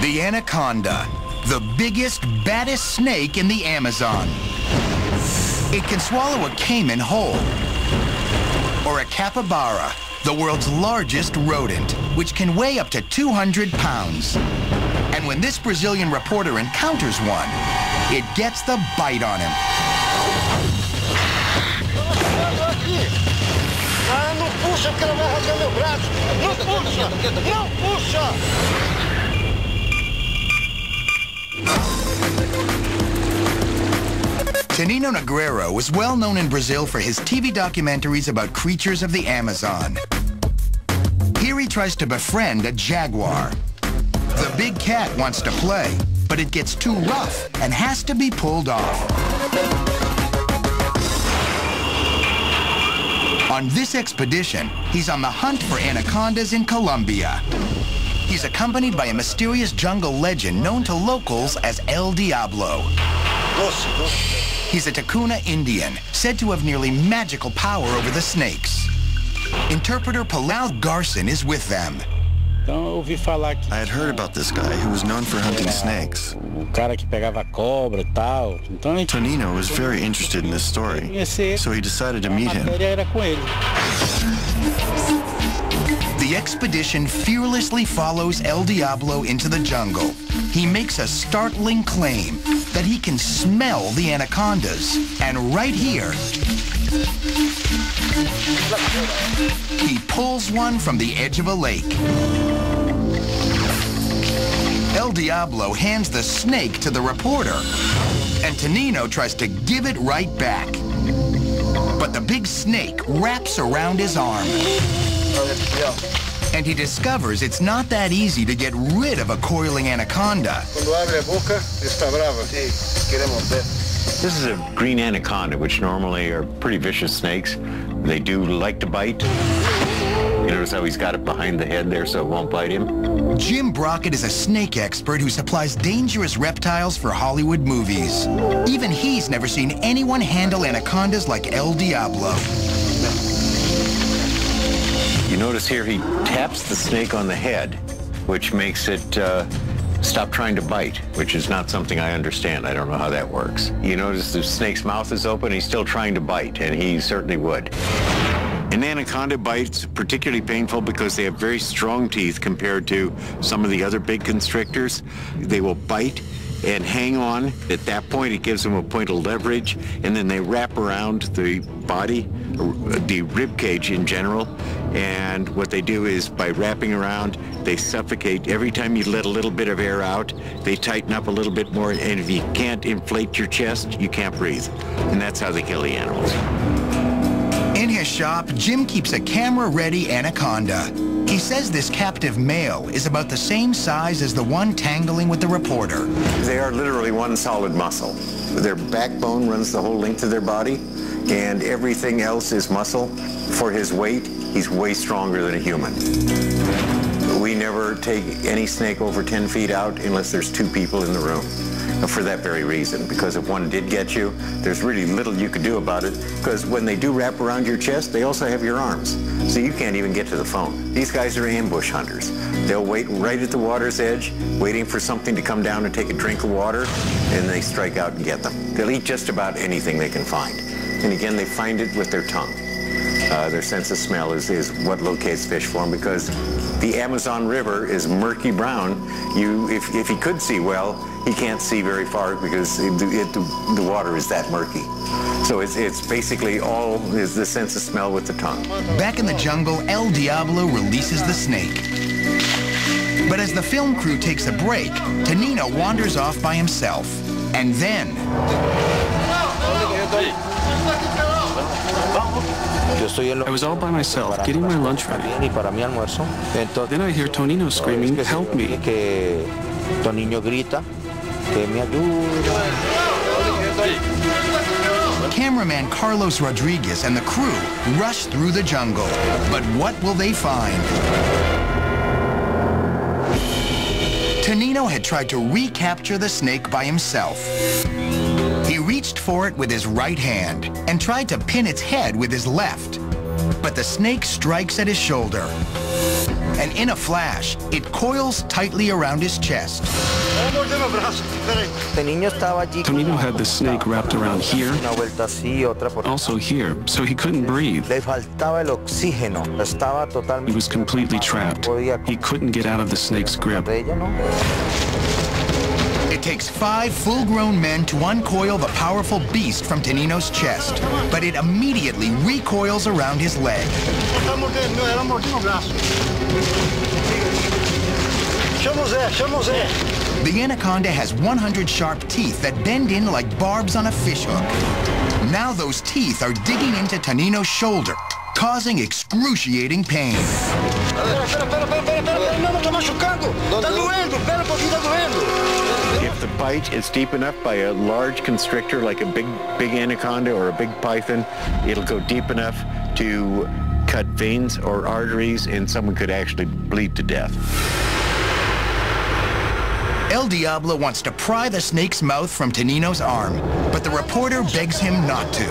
The anaconda, the biggest, baddest snake in the Amazon. It can swallow a caiman whole, or a capybara, the world's largest rodent, which can weigh up to 200 pounds. And when this Brazilian reporter encounters one, it gets the bite on him. Não puxa, porque ela vai rasgar meu braço. Não puxa! Não puxa! Tonino Negreiro is well known in Brazil for his TV documentaries about creatures of the Amazon. Here he tries to befriend a jaguar. The big cat wants to play, but it gets too rough and has to be pulled off. On this expedition, he's on the hunt for anacondas in Colombia. He's accompanied by a mysterious jungle legend known to locals as El Diablo. He's a Tacuna Indian, said to have nearly magical power over the snakes. Interpreter Palau Garson is with them. I had heard about this guy who was known for hunting snakes. Tonino was very interested in this story, so he decided to meet him. The expedition fearlessly follows El Diablo into the jungle. He makes a startling claim that he can smell the anacondas. And right here, he pulls one from the edge of a lake. El Diablo hands the snake to the reporter, and Tonino tries to give it right back. But the big snake wraps around his arm. And he discovers it's not that easy to get rid of a coiling anaconda. This is a green anaconda, which normally are pretty vicious snakes. They do like to bite. You notice how he's got it behind the head there so it won't bite him? Jim Brockett is a snake expert who supplies dangerous reptiles for Hollywood movies. Even he's never seen anyone handle anacondas like El Diablo. You notice here he taps the snake on the head, which makes it stop trying to bite, which is not something I understand. I don't know how that works. You notice the snake's mouth is open, he's still trying to bite, and he certainly would. An anaconda bite's particularly painful because they have very strong teeth compared to some of the other big constrictors. They will bite and hang on. At that point, it gives them a point of leverage, and then they wrap around the body, the rib cage in general, and what they do is by wrapping around, they suffocate. Every time you let a little bit of air out, they tighten up a little bit more, and if you can't inflate your chest, you can't breathe. And that's how they kill the animals. In his shop, Jim keeps a camera-ready anaconda. He says this captive male is about the same size as the one tangling with the reporter. They are literally one solid muscle. Their backbone runs the whole length of their body, and everything else is muscle. For his weight, he's way stronger than a human. We never take any snake over 10 feet out unless there's 2 people in the room. For that very reason, because if one did get you, there's really little you could do about it, because when they do wrap around your chest, they also have your arms, so you can't even get to the phone. These guys are ambush hunters. They'll wait right at the water's edge, waiting for something to come down and take a drink of water, and they strike out and get them. They'll eat just about anything they can find. And again, they find it with their tongue. Their sense of smell is what locates fish for them, because the Amazon River is murky brown. If he could see well, he can't see very far because the water is that murky. So it's basically all is the sense of smell with the tongue. Back in the jungle, El Diablo releases the snake. But as the film crew takes a break, Tonino wanders off by himself. And then... I was all by myself, getting my lunch ready. Then I hear Tonino screaming, "Help me!" Cameraman Carlos Rodriguez and the crew rush through the jungle. But what will they find? Tonino had tried to recapture the snake by himself. He reached for it with his right hand and tried to pin its head with his left. But the snake strikes at his shoulder. and in a flash, it coils tightly around his chest. Tonino had the snake wrapped around here, also here, so he couldn't breathe. He was completely trapped. He couldn't get out of the snake's grip. It takes 5 full-grown men to uncoil the powerful beast from Tonino's chest, but it immediately recoils around his leg. The anaconda has 100 sharp teeth that bend in like barbs on a fishhook. Now those teeth are digging into Tonino's shoulder, causing excruciating pain. If the bite is deep enough by a large constrictor like a big anaconda or a big python, it'll go deep enough to cut veins or arteries, and someone could actually bleed to death. El Diablo wants to pry the snake's mouth from Tonino's arm, but the reporter begs him not to.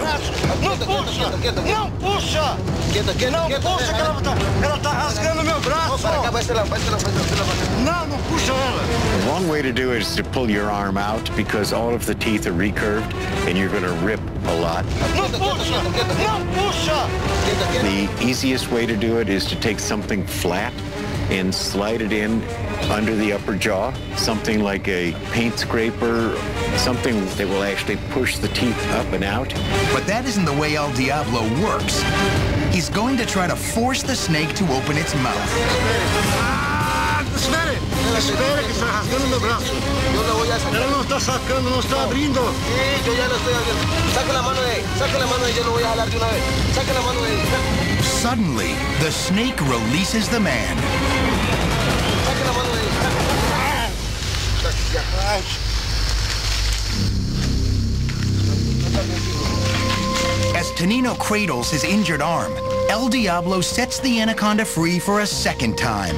The wrong way to do it is to pull your arm out, because all of the teeth are recurved and you're going to rip a lot. The easiest way to do it is to take something flat and slide it in under the upper jaw, something like a paint scraper, something that will actually push the teeth up and out. But that isn't the way El Diablo works. He's going to try to force the snake to open its mouth. Espere que está rasgando meu braço. Ela não está sacando, não está abrindo. Yo ya lo estoy haciendo. Saca la mano de ahí, yo lo voy a jalar de una vez. Saca la mano de ahí. Suddenly, the snake releases the man. Saca la mano de ahí. As Tonino cradles his injured arm, El Diablo sets the anaconda free for a second time.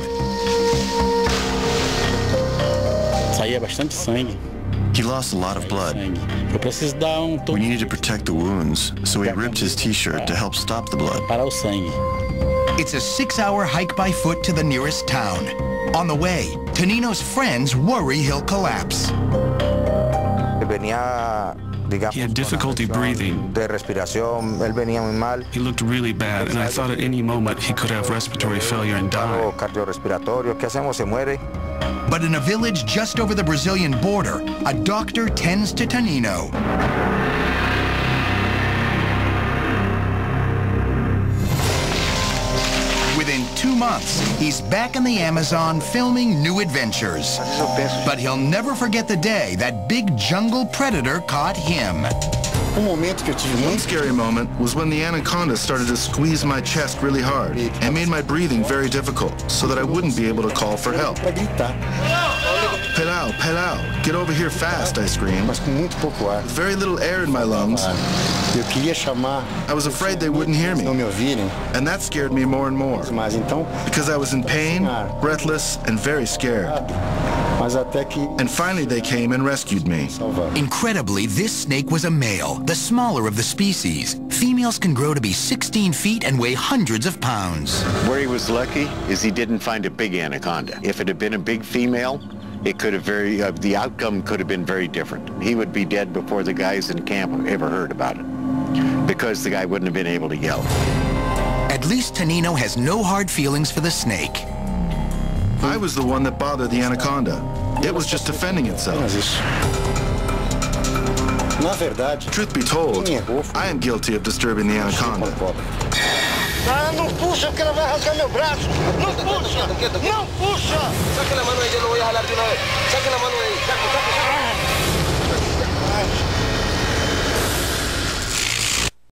Saía bastante sangue. He lost a lot of blood. Eu preciso dar We needed to protect the wounds, so he ripped his t-shirt to help stop the blood. Parar o sangue. It's a 6-hour hike by foot to the nearest town. On the way, Tonino's friends worry he'll collapse. He had difficulty breathing. He looked really bad, and I thought at any moment he could have respiratory failure and die. But in a village just over the Brazilian border, a doctor tends to Tonino. Within 2 months, he's back in the Amazon filming new adventures. But he'll never forget the day that big jungle predator caught him. One scary moment was when the anaconda started to squeeze my chest really hard and made my breathing very difficult so that I wouldn't be able to call for help. Pelao, Pelao, get over here fast, I screamed. With very little air in my lungs. I was afraid they wouldn't hear me. And that scared me more and more. Because I was in pain, breathless, and very scared. And finally they came and rescued me. Incredibly, this snake was a male, the smaller of the species. Females can grow to be 16 feet and weigh hundreds of pounds. Where he was lucky is he didn't find a big anaconda. If it had been a big female, it could have the outcome could have been very different. He would be dead before the guys in camp ever heard about it, because the guy wouldn't have been able to yell. At least Tonino has no hard feelings for the snake. I was the one that bothered the anaconda. It was just defending itself. Truth be told, I am guilty of disturbing the anaconda. Ah, não puxa, porque ela vai rasgar meu braço. Não puxa! Não puxa! Saca la mano aí, yo lo voy a jalar de una vez. Saca la mano ahí.